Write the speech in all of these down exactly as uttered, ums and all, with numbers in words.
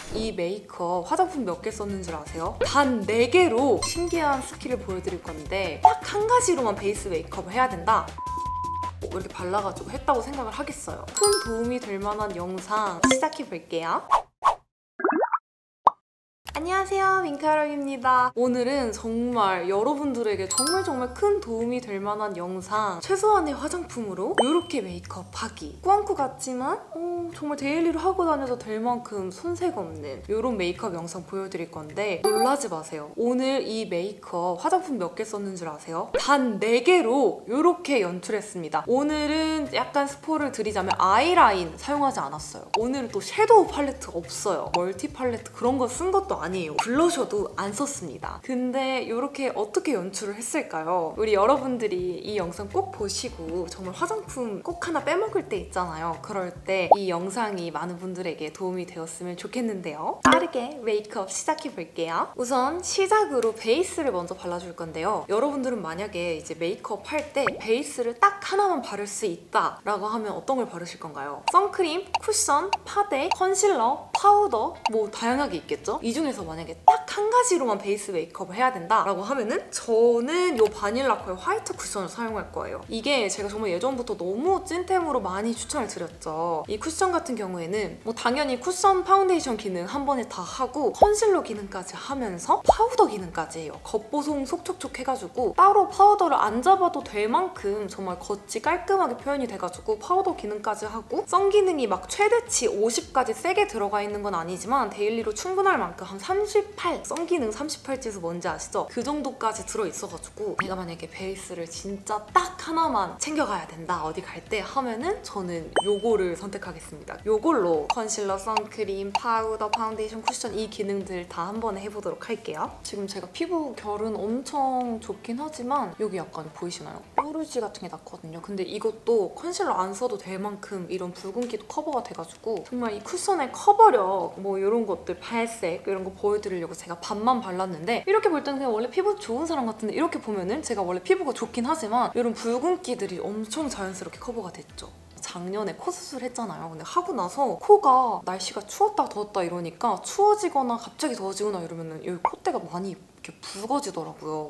이 메이크업 화장품 몇 개 썼는 줄 아세요? 단 네 개로 신기한 스킬을 보여드릴 건데 딱 한 가지로만 베이스 메이크업을 해야 된다? 이렇게 발라가지고 했다고 생각을 하겠어요. 큰 도움이 될 만한 영상 시작해볼게요. 안녕하세요, 민카롱입니다. 오늘은 정말 여러분들에게 정말 정말 큰 도움이 될 만한 영상, 최소한의 화장품으로 이렇게 메이크업 하기. 꾸안꾸 같지만 어, 정말 데일리로 하고 다녀도 될 만큼 손색 없는 이런 메이크업 영상 보여드릴 건데 놀라지 마세요. 오늘 이 메이크업 화장품 몇 개 썼는 줄 아세요? 단 네 개로 이렇게 연출했습니다. 오늘은 약간 스포를 드리자면 아이라인 사용하지 않았어요. 오늘은 또 섀도우 팔레트가 없어요. 멀티 팔레트 그런 거 쓴 것도 아니에요. 아니에요. 블러셔도 안 썼습니다. 근데 이렇게 어떻게 연출을 했을까요? 우리 여러분들이 이 영상 꼭 보시고 정말 화장품 꼭 하나 빼먹을 때 있잖아요. 그럴 때 이 영상이 많은 분들에게 도움이 되었으면 좋겠는데요. 빠르게 메이크업 시작해볼게요. 우선 시작으로 베이스를 먼저 발라줄 건데요. 여러분들은 만약에 이제 메이크업 할 때 베이스를 딱 하나만 바를 수 있다라고 하면 어떤 걸 바르실 건가요? 선크림, 쿠션, 파데, 컨실러, 파우더 뭐 다양하게 있겠죠? 이 중에서 만약에 딱 한 가지로만 베이스 메이크업을 해야 된다라고 하면은 저는 이 바닐라코의 화이트 쿠션을 사용할 거예요. 이게 제가 정말 예전부터 너무 찐템으로 많이 추천을 드렸죠. 이 쿠션 같은 경우에는 뭐 당연히 쿠션 파운데이션 기능 한 번에 다 하고 컨실러 기능까지 하면서 파우더 기능까지 해요. 겉보송 속촉촉 해가지고 따로 파우더를 안 잡아도 될 만큼 정말 겉이 깔끔하게 표현이 돼가지고 파우더 기능까지 하고 선 기능이 막 최대치 오십까지 세게 들어가 있는 건 아니지만 데일리로 충분할 만큼 한 삼십팔, 선 기능 삼십팔지에서 뭔지 아시죠? 그 정도까지 들어있어가지고 내가 만약에 베이스를 진짜 딱 하나만 챙겨가야 된다 어디 갈 때 하면은 저는 요거를 선택하겠습니다. 요걸로 컨실러, 선크림, 파우더, 파운데이션, 쿠션 이 기능들 다 한 번에 해보도록 할게요. 지금 제가 피부 결은 엄청 좋긴 하지만 여기 약간 보이시나요? 뾰루지 같은 게 났거든요. 근데 이것도 컨실러 안 써도 될 만큼 이런 붉은기도 커버가 돼가지고 정말 이 쿠션의 커버력 뭐 이런 것들 발색 이런 거 보여드리려고 제가 반만 발랐는데 이렇게 볼 때는 그냥 원래 피부 좋은 사람 같은데 이렇게 보면은 제가 원래 피부가 좋긴 하지만 이런 붉은기들이 엄청 자연스럽게 커버가 됐죠. 작년에 코 수술했잖아요. 근데 하고 나서 코가 날씨가 추웠다 더웠다 이러니까 추워지거나 갑자기 더워지거나 이러면은 여기 콧대가 많이 이렇게 붉어지더라고요.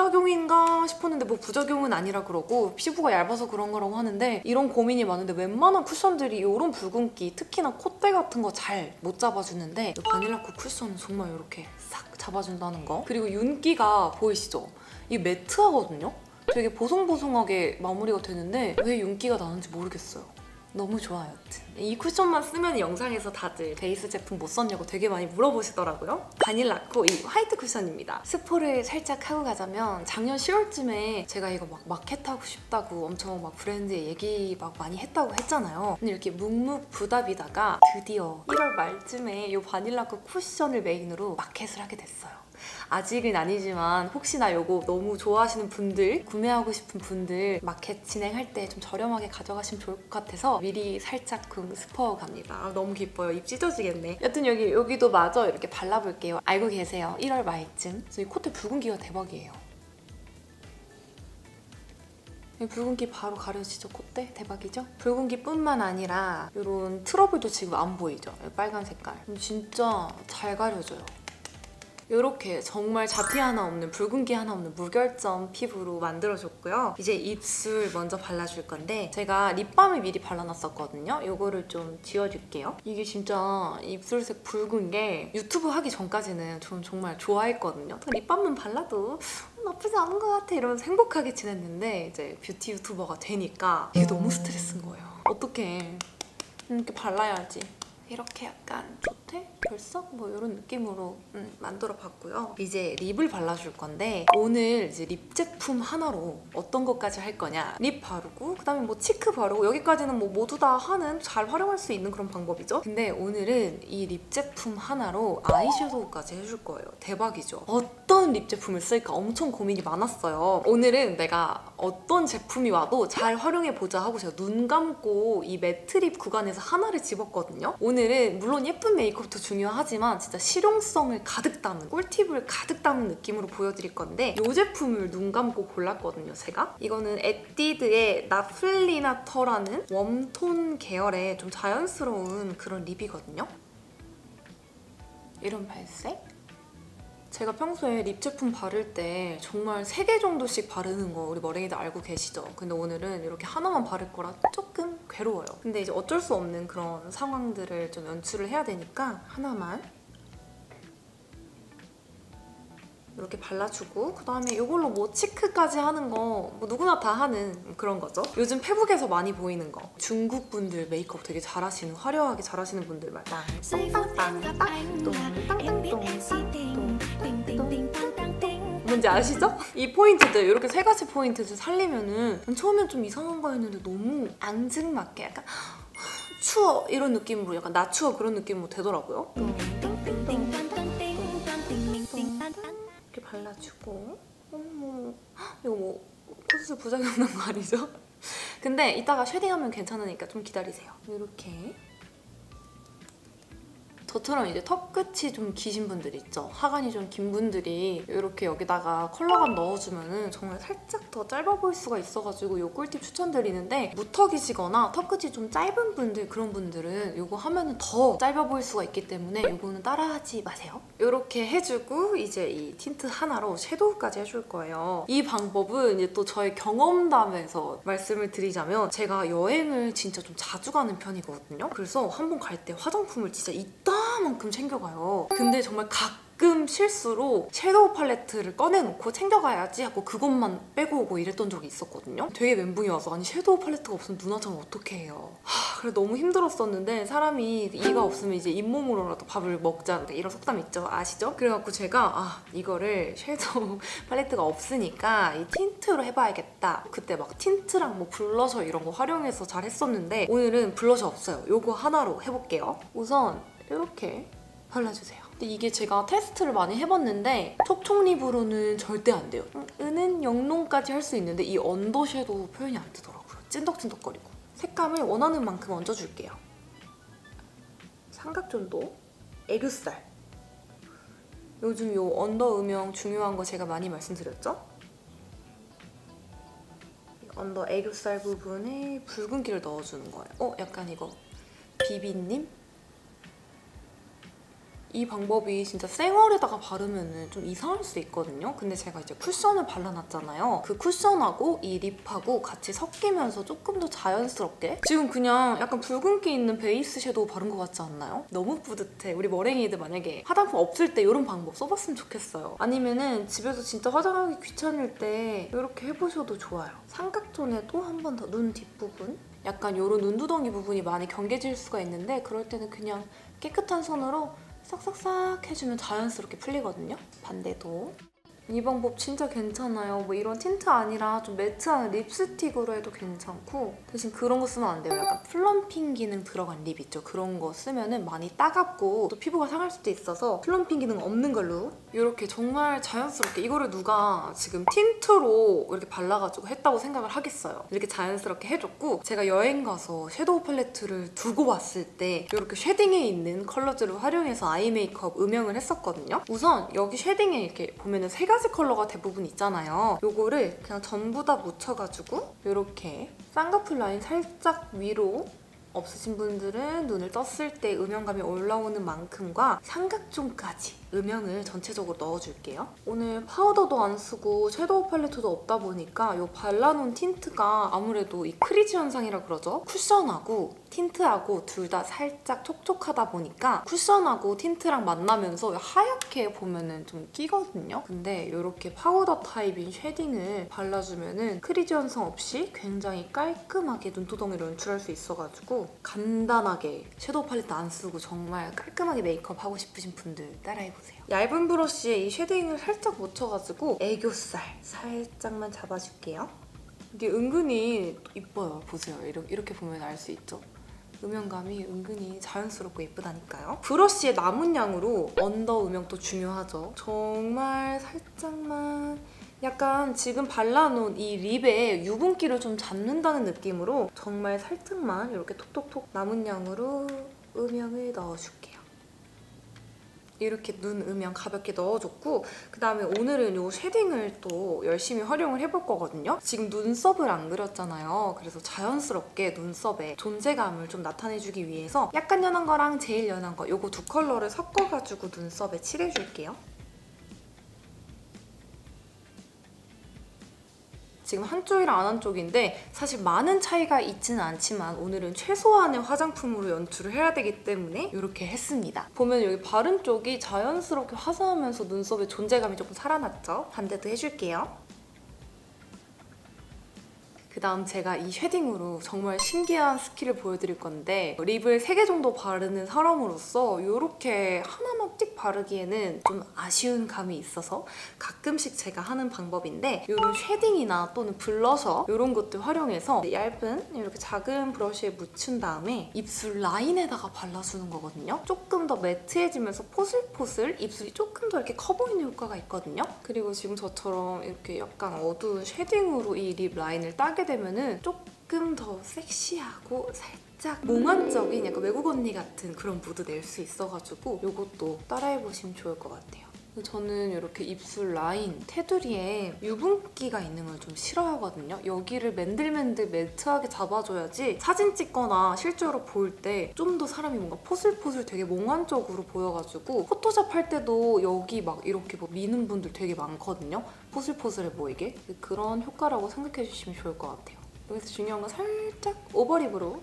부작용인가 싶었는데 뭐 부작용은 아니라 그러고 피부가 얇아서 그런 거라고 하는데 이런 고민이 많은데 웬만한 쿠션들이 이런 붉은기 특히나 콧대 같은 거 잘 못 잡아주는데 이 바닐라코 쿠션은 정말 이렇게 싹 잡아준다는 거. 그리고 윤기가 보이시죠? 이게 매트하거든요? 되게 보송보송하게 마무리가 되는데 왜 윤기가 나는지 모르겠어요. 너무 좋아요. 이 쿠션만 쓰면 영상에서 다들 베이스 제품 못 썼냐고 되게 많이 물어보시더라고요. 바닐라코 이 화이트 쿠션입니다. 스포를 살짝 하고 가자면 작년 시월쯤에 제가 이거 막 마켓하고 싶다고 엄청 막 브랜드에 얘기 막 많이 했다고 했잖아요. 근데 이렇게 묵묵부답이다가 드디어 일월 말쯤에 이 바닐라코 쿠션을 메인으로 마켓을 하게 됐어요. 아직은 아니지만 혹시나 이거 너무 좋아하시는 분들, 구매하고 싶은 분들 마켓 진행할 때 좀 저렴하게 가져가시면 좋을 것 같아서 미리 살짝 스포 갑니다. 아, 너무 기뻐요. 입 찢어지겠네. 여튼 여기, 여기도 마저 이렇게 발라볼게요. 알고 계세요? 일월 말쯤. 이 콧대 붉은기가 대박이에요. 붉은기 바로 가려지죠, 콧대? 대박이죠? 붉은기뿐만 아니라 이런 트러블도 지금 안 보이죠? 빨간 색깔. 진짜 잘 가려져요. 이렇게 정말 잡티 하나 없는 붉은기 하나 없는 무결점 피부로 만들어줬고요. 이제 입술 먼저 발라줄 건데 제가 립밤을 미리 발라놨었거든요. 이거를 좀 지워줄게요. 이게 진짜 입술색 붉은 게 유튜브 하기 전까지는 전 정말 좋아했거든요. 립밤만 발라도 나쁘지 않은 것 같아 이러면서 행복하게 지냈는데 이제 뷰티 유튜버가 되니까 이게 너무 스트레스인 거예요. 어떡해. 이렇게 발라야지. 이렇게 약간 겉에 결석? 뭐 이런 느낌으로 음, 만들어봤고요. 이제 립을 발라줄 건데 오늘 이제 립 제품 하나로 어떤 것까지 할 거냐. 립 바르고 그다음에 뭐 치크 바르고 여기까지는 뭐 모두 다 하는 잘 활용할 수 있는 그런 방법이죠. 근데 오늘은 이 립 제품 하나로 아이섀도우까지 해줄 거예요. 대박이죠? 어떤 립 제품을 쓸까 엄청 고민이 많았어요. 오늘은 내가 어떤 제품이 와도 잘 활용해보자 하고 제가 눈 감고 이 매트 립 구간에서 하나를 집었거든요. 오늘은 물론 예쁜 메이크업도 중요하지만 진짜 실용성을 가득 담은 꿀팁을 가득 담은 느낌으로 보여드릴 건데 이 제품을 눈 감고 골랐거든요, 제가. 이거는 에뛰드의 나플리나터라는 웜톤 계열의 좀 자연스러운 그런 립이거든요. 이런 발색? 제가 평소에 립 제품 바를 때 정말 세 개 정도씩 바르는 거 우리 머랭이들 알고 계시죠? 근데 오늘은 이렇게 하나만 바를 거라 조금 괴로워요. 근데 이제 어쩔 수 없는 그런 상황들을 좀 연출을 해야 되니까 하나만 이렇게 발라주고, 그다음에 이걸로 뭐 치크까지 하는 거 뭐 누구나 다 하는 그런 거죠. 요즘 페북에서 많이 보이는 거. 중국 분들 메이크업 되게 잘하시는, 화려하게 잘하시는 분들 말 뭔지 아시죠? 이 포인트들, 이렇게 세 가지 포인트를 살리면은 처음엔 좀 이상한 거였는데 너무 앙증맞게 약간 추워 이런 느낌으로, 약간 나 추워 그런 느낌으로 되더라고요. 이렇게 발라주고. 어머, 이거 뭐 코스 부작용 난 거 아니죠? 근데 이따가 쉐딩하면 괜찮으니까 좀 기다리세요. 이렇게. 저처럼 이제 턱 끝이 좀 기신 분들 있죠? 하관이 좀 긴 분들이 이렇게 여기다가 컬러감 넣어주면 정말 살짝 더 짧아 보일 수가 있어가지고 이 꿀팁 추천드리는데, 무턱이시거나 턱 끝이 좀 짧은 분들, 그런 분들은 이거 하면 더 짧아 보일 수가 있기 때문에 이거는 따라하지 마세요. 이렇게 해주고 이제 이 틴트 하나로 섀도우까지 해줄 거예요. 이 방법은 이제 또 저의 경험담에서 말씀을 드리자면, 제가 여행을 진짜 좀 자주 가는 편이거든요. 그래서 한 번 갈 때 화장품을 진짜 이따 만큼 챙겨가요. 근데 정말 가끔 실수로 섀도우 팔레트를 꺼내놓고 챙겨가야지 하고 그것만 빼고 오고 이랬던 적이 있었거든요. 되게 멘붕이 와서, 아니 섀도우 팔레트가 없으면 눈화장을 어떻게 해요? 하, 그래 너무 힘들었었는데, 사람이 이가 없으면 이제 잇몸으로라도 밥을 먹자 이런 속담 있죠? 아시죠? 그래갖고 제가 아 이거를 섀도우 팔레트가 없으니까 이 틴트로 해봐야겠다. 그때 막 틴트랑 뭐 블러셔 이런 거 활용해서 잘 했었는데, 오늘은 블러셔 없어요. 요거 하나로 해볼게요. 우선 이렇게 발라주세요. 근데 이게 제가 테스트를 많이 해봤는데 촉촉립으로는 절대 안 돼요. 은은 영롱까지 할 수 있는데 이 언더 섀도우 표현이 안 되더라고요. 찐덕찐덕거리고. 색감을 원하는 만큼 얹어줄게요. 삼각존도, 애교살. 요즘 요 언더 음영 중요한 거 제가 많이 말씀드렸죠? 언더 애교살 부분에 붉은기를 넣어주는 거예요. 어? 약간 이거 비비님? 이 방법이 진짜 쌩얼에다가 바르면 좀 이상할 수 있거든요. 근데 제가 이제 쿠션을 발라놨잖아요. 그 쿠션하고 이 립하고 같이 섞이면서 조금 더 자연스럽게, 지금 그냥 약간 붉은기 있는 베이스 섀도우 바른 것 같지 않나요? 너무 뿌듯해. 우리 머랭이들 만약에 화장품 없을 때 이런 방법 써봤으면 좋겠어요. 아니면은 집에서 진짜 화장하기 귀찮을 때 이렇게 해보셔도 좋아요. 삼각존에 또 한 번 더 눈 뒷부분, 약간 이런 눈두덩이 부분이 많이 경계질 수가 있는데, 그럴 때는 그냥 깨끗한 손으로 싹싹싹 해주면 자연스럽게 풀리거든요. 반대도. 이 방법 진짜 괜찮아요. 뭐 이런 틴트 아니라 좀 매트한 립스틱으로 해도 괜찮고, 대신 그런 거 쓰면 안 돼요. 약간 플럼핑 기능 들어간 립 있죠? 그런 거 쓰면 많이 따갑고 또 피부가 상할 수도 있어서 플럼핑 기능 없는 걸로 이렇게 정말 자연스럽게, 이거를 누가 지금 틴트로 이렇게 발라가지고 했다고 생각을 하겠어요. 이렇게 자연스럽게 해줬고, 제가 여행 가서 섀도우 팔레트를 두고 왔을 때 이렇게 쉐딩에 있는 컬러들을 활용해서 아이 메이크업 음영을 했었거든요. 우선 여기 쉐딩에 이렇게 보면은 세 가지 컬러가 대부분 있잖아요. 요거를 그냥 전부 다 묻혀가지고 이렇게 쌍꺼풀 라인 살짝 위로, 없으신 분들은 눈을 떴을 때 음영감이 올라오는 만큼과 삼각존까지 음영을 전체적으로 넣어줄게요. 오늘 파우더도 안 쓰고 섀도우 팔레트도 없다 보니까 이 발라놓은 틴트가 아무래도 이 크리즈 현상이라 그러죠? 쿠션하고 틴트하고 둘 다 살짝 촉촉하다 보니까 쿠션하고 틴트랑 만나면서 하얗게 보면은 좀 끼거든요? 근데 이렇게 파우더 타입인 쉐딩을 발라주면은 크리즈 현상 없이 굉장히 깔끔하게 눈두덩이를 연출할 수 있어가지고 간단하게 섀도우 팔레트 안 쓰고 정말 깔끔하게 메이크업 하고 싶으신 분들 따라해보세요. 얇은 브러쉬에 이 쉐딩을 살짝 묻혀가지고 애교살 살짝만 잡아줄게요. 이게 은근히 이뻐요. 보세요. 이렇게 보면 알 수 있죠? 음영감이 은근히 자연스럽고 예쁘다니까요. 브러쉬의 남은 양으로 언더 음영도 중요하죠. 정말 살짝만, 약간 지금 발라놓은 이 립에 유분기를 좀 잡는다는 느낌으로 정말 살짝만 이렇게 톡톡톡 남은 양으로 음영을 넣어줄게요. 이렇게 눈 음영 가볍게 넣어줬고 그다음에 오늘은 이 쉐딩을 또 열심히 활용을 해볼 거거든요. 지금 눈썹을 안 그렸잖아요. 그래서 자연스럽게 눈썹에 존재감을 좀 나타내주기 위해서 약간 연한 거랑 제일 연한 거 이거 두 컬러를 섞어가지고 눈썹에 칠해줄게요. 지금 한쪽이랑 안 한쪽인데 사실 많은 차이가 있지는 않지만 오늘은 최소한의 화장품으로 연출을 해야 되기 때문에 이렇게 했습니다. 보면 여기 바른 쪽이 자연스럽게 화사하면서 눈썹에 존재감이 조금 살아났죠? 반대도 해줄게요. 그 다음 제가 이 쉐딩으로 정말 신기한 스킬을 보여드릴 건데 립을 세 개 정도 바르는 사람으로서 이렇게 하나만 띡 바르기에는 좀 아쉬운 감이 있어서 가끔씩 제가 하는 방법인데 이런 쉐딩이나 또는 블러셔 이런 것들 활용해서 얇은 이렇게 작은 브러쉬에 묻힌 다음에 입술 라인에다가 발라주는 거거든요. 조금 더 매트해지면서 포슬포슬 입술이 조금 더 이렇게 커 보이는 효과가 있거든요. 그리고 지금 저처럼 이렇게 약간 어두운 쉐딩으로 이 립 라인을 따게 되면은 조금 더 섹시하고 살짝 몽환적인 약간 외국 언니 같은 그런 무드 낼 수 있어가지고 이것도 따라해보시면 좋을 것 같아요. 저는 이렇게 입술 라인, 테두리에 유분기가 있는 걸 좀 싫어하거든요. 여기를 맨들맨들 매트하게 잡아줘야지 사진 찍거나 실제로 볼 때 좀 더 사람이 뭔가 포슬포슬 되게 몽환적으로 보여가지고 포토샵 할 때도 여기 막 이렇게 뭐 미는 분들 되게 많거든요. 포슬포슬해 보이게. 그런 효과라고 생각해주시면 좋을 것 같아요. 여기서 중요한 건 살짝 오버립으로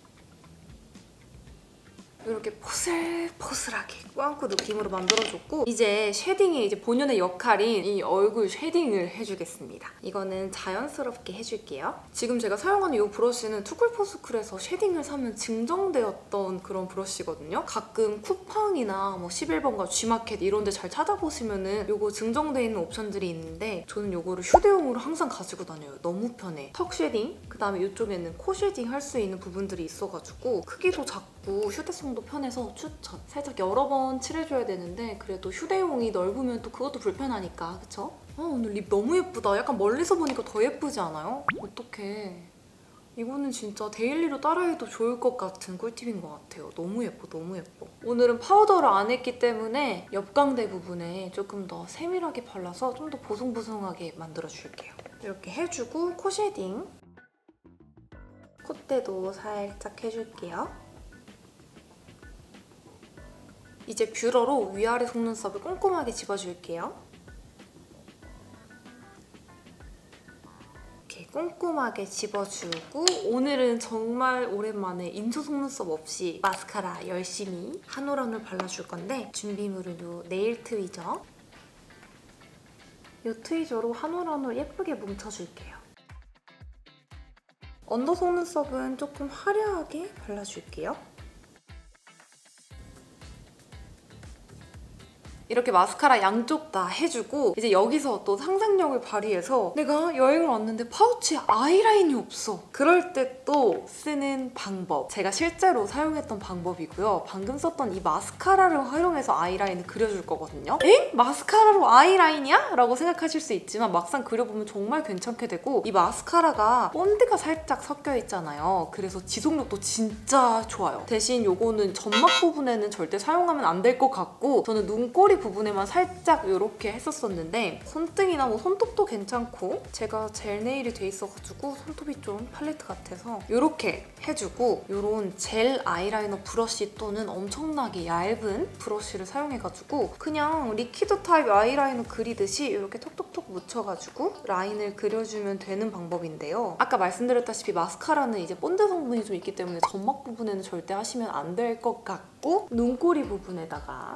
이렇게 포슬포슬하게 꾸안꾸 느낌으로 만들어줬고 이제 쉐딩의 이제 본연의 역할인 이 얼굴 쉐딩을 해주겠습니다. 이거는 자연스럽게 해줄게요. 지금 제가 사용하는 이 브러쉬는 투쿨포스쿨에서 쉐딩을 사면 증정되었던 그런 브러쉬거든요. 가끔 쿠팡이나 뭐 십일 번가 G마켓 이런 데 잘 찾아보시면은 이거 증정돼 있는 옵션들이 있는데 저는 이거를 휴대용으로 항상 가지고 다녀요. 너무 편해. 턱 쉐딩, 그다음에 이쪽에는 코 쉐딩 할 수 있는 부분들이 있어가지고 크기도 작고 휴대성 도 편해서 추천! 살짝 여러 번 칠해줘야 되는데 그래도 휴대용이 넓으면 또 그것도 불편하니까 그쵸? 아, 오늘 립 너무 예쁘다. 약간 멀리서 보니까 더 예쁘지 않아요? 어떡해. 이거는 진짜 데일리로 따라해도 좋을 것 같은 꿀팁인 것 같아요. 너무 예뻐, 너무 예뻐. 오늘은 파우더를 안 했기 때문에 옆광대 부분에 조금 더 세밀하게 발라서 좀 더 보송보송하게 만들어줄게요. 이렇게 해주고 코 쉐딩. 콧대도 살짝 해줄게요. 이제 뷰러로 위아래 속눈썹을 꼼꼼하게 집어줄게요. 이렇게 꼼꼼하게 집어주고 오늘은 정말 오랜만에 인조 속눈썹 없이 마스카라 열심히 한 올 한 올 발라줄 건데 준비물은 요 네일 트위저. 이 트위저로 한 올 한 올 예쁘게 뭉쳐줄게요. 언더 속눈썹은 조금 화려하게 발라줄게요. 이렇게 마스카라 양쪽 다 해주고 이제 여기서 또 상상력을 발휘해서 내가 여행을 왔는데 파우치에 아이라인이 없어. 그럴 때 또 쓰는 방법. 제가 실제로 사용했던 방법이고요. 방금 썼던 이 마스카라를 활용해서 아이라인을 그려줄 거거든요. 에? 마스카라로 아이라인이야? 라고 생각하실 수 있지만 막상 그려보면 정말 괜찮게 되고 이 마스카라가 본드가 살짝 섞여 있잖아요. 그래서 지속력도 진짜 좋아요. 대신 요거는 점막 부분에는 절대 사용하면 안 될 것 같고 저는 눈꼬리 부분에만 살짝 이렇게 했었었는데 손등이나 뭐 손톱도 괜찮고 제가 젤 네일이 돼 있어가지고 손톱이 좀 팔레트 같아서 이렇게 해주고 이런 젤 아이라이너 브러쉬 또는 엄청나게 얇은 브러쉬를 사용해가지고 그냥 리퀴드 타입 아이라이너 그리듯이 이렇게 톡톡톡 묻혀가지고 라인을 그려주면 되는 방법인데요. 아까 말씀드렸다시피 마스카라는 이제 본드 성분이 좀 있기 때문에 점막 부분에는 절대 하시면 안 될 것 같고 눈꼬리 부분에다가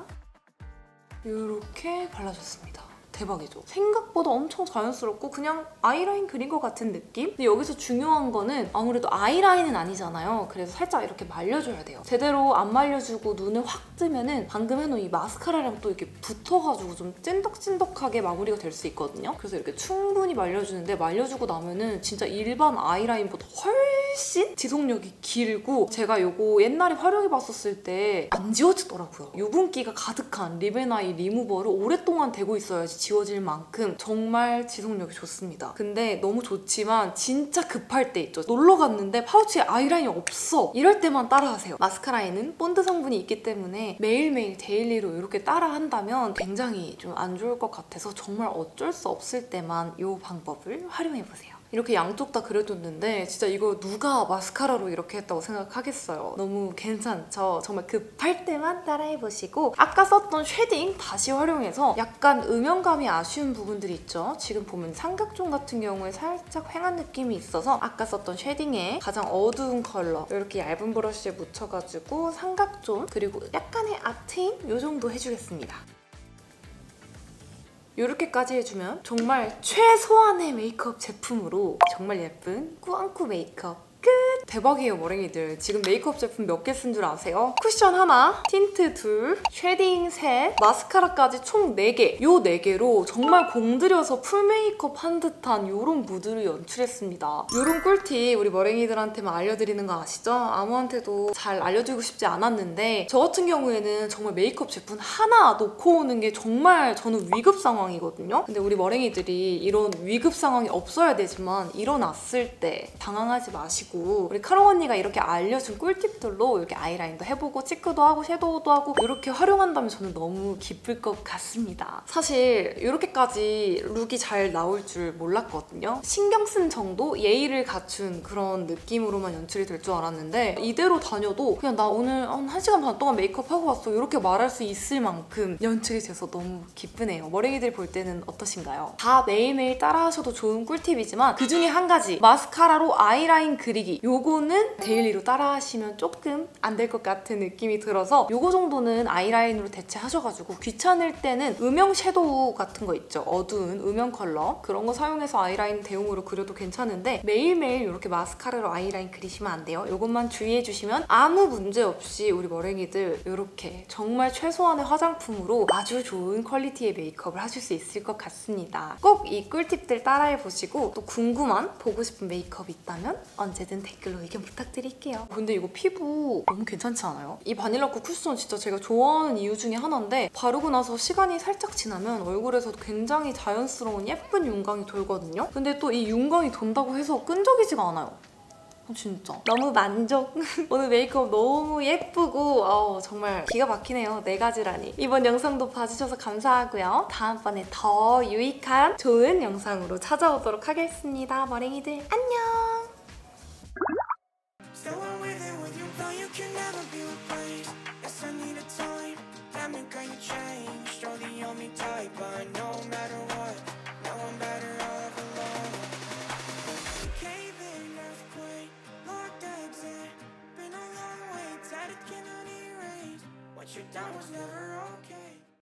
이렇게 발라줬습니다. 대박이죠? 생각보다 엄청 자연스럽고 그냥 아이라인 그린 것 같은 느낌? 근데 여기서 중요한 거는 아무래도 아이라인은 아니잖아요. 그래서 살짝 이렇게 말려줘야 돼요. 제대로 안 말려주고 눈을 확 뜨면은 방금 해놓은 이 마스카라랑 또 이렇게 붙어가지고 좀 찐덕찐덕하게 마무리가 될 수 있거든요. 그래서 이렇게 충분히 말려주는데 말려주고 나면은 진짜 일반 아이라인보다 훨씬 지속력이 길고 제가 이거 옛날에 활용해봤었을 때 안 지워지더라고요. 유분기가 가득한 립앤아이 리무버를 오랫동안 대고 있어야지 지워질 만큼 정말 지속력이 좋습니다. 근데 너무 좋지만 진짜 급할 때 있죠. 놀러 갔는데 파우치에 아이라인이 없어. 이럴 때만 따라하세요. 마스카라에는 본드 성분이 있기 때문에 때문에 매일매일 데일리로 이렇게 따라 한다면 굉장히 좀 안 좋을 것 같아서 정말 어쩔 수 없을 때만 이 방법을 활용해보세요. 이렇게 양쪽 다 그려뒀는데 진짜 이거 누가 마스카라로 이렇게 했다고 생각하겠어요. 너무 괜찮죠? 정말 급할 때만 따라해보시고 아까 썼던 쉐딩 다시 활용해서 약간 음영감이 아쉬운 부분들이 있죠. 지금 보면 삼각존 같은 경우에 살짝 휑한 느낌이 있어서 아까 썼던 쉐딩에 가장 어두운 컬러 이렇게 얇은 브러쉬에 묻혀가지고 삼각존 그리고 약간의 아트인 이 정도 해주겠습니다. 이렇게까지 해주면 정말 최소한의 메이크업 제품으로 정말 예쁜 꾸안꾸 메이크업 끝! 대박이에요 머랭이들. 지금 메이크업 제품 몇 개 쓴 줄 아세요? 쿠션 하나, 틴트 둘, 쉐딩 셋, 마스카라까지 총 네 개. 요 네 개로 정말 공들여서 풀 메이크업 한 듯한 이런 무드를 연출했습니다. 이런 꿀팁 우리 머랭이들한테만 알려드리는 거 아시죠? 아무한테도 잘 알려드리고 싶지 않았는데 저 같은 경우에는 정말 메이크업 제품 하나 놓고 오는 게 정말 저는 위급 상황이거든요. 근데 우리 머랭이들이 이런 위급 상황이 없어야 되지만 일어났을 때 당황하지 마시고 우리 카롱 언니가 이렇게 알려준 꿀팁들로 이렇게 아이라인도 해보고 치크도 하고 섀도우도 하고 이렇게 활용한다면 저는 너무 기쁠 것 같습니다. 사실 이렇게까지 룩이 잘 나올 줄 몰랐거든요. 신경 쓴 정도 예의를 갖춘 그런 느낌으로만 연출이 될 줄 알았는데 이대로 다녀도 그냥 나 오늘 한 1시간 반 동안 메이크업 하고 왔어 이렇게 말할 수 있을 만큼 연출이 돼서 너무 기쁘네요. 머랭이들 볼 때는 어떠신가요? 다 매일매일 따라하셔도 좋은 꿀팁이지만 그중에 한 가지 마스카라로 아이라인 그리기 요거는 데일리로 따라하시면 조금 안 될 것 같은 느낌이 들어서 요거 정도는 아이라인으로 대체하셔가지고 귀찮을 때는 음영 섀도우 같은 거 있죠. 어두운 음영 컬러 그런 거 사용해서 아이라인 대용으로 그려도 괜찮은데 매일매일 이렇게 마스카라로 아이라인 그리시면 안 돼요. 요것만 주의해주시면 아무 문제 없이 우리 머랭이들 이렇게 정말 최소한의 화장품으로 아주 좋은 퀄리티의 메이크업을 하실 수 있을 것 같습니다. 꼭 이 꿀팁들 따라해보시고 또 궁금한 보고 싶은 메이크업이 있다면 언제든 댓글로 의견 부탁드릴게요. 근데 이거 피부 너무 괜찮지 않아요? 이 바닐라코 쿠션 진짜 제가 좋아하는 이유 중에 하나인데 바르고 나서 시간이 살짝 지나면 얼굴에서 굉장히 자연스러운 예쁜 윤광이 돌거든요? 근데 또 이 윤광이 돈다고 해서 끈적이지가 않아요. 진짜 너무 만족! 오늘 메이크업 너무 예쁘고 어, 정말 기가 막히네요. 네 가지라니. 이번 영상도 봐주셔서 감사하고요. 다음번에 더 유익한 좋은 영상으로 찾아오도록 하겠습니다. 머랭이들 안녕! So I'm with it with you, though you can never be replaced. Yes, I need a time, that make how you change. You're the only type I know, no matter what. Now I'm better off alone. Cave in, earthquake, locked exit. Been a long way, tatted cannot erase. What you done was never